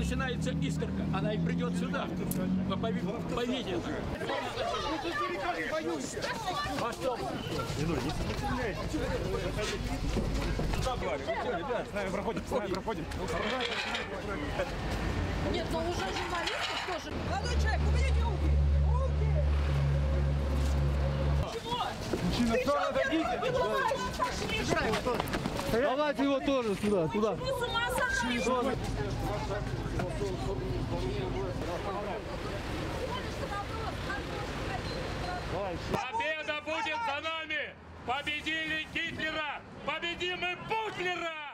начинается искорка, она и придет сюда. Повидит. Пошел. Ребят, с нами проходит, Нет, но уже журналистов тоже. Молодой человек, уберите руки! Мужчина, что отойдите? Давайте его тоже сюда, туда. Вы с ума сошли? Победа будет за нами! Победили Гитлера! Победим и Путлера!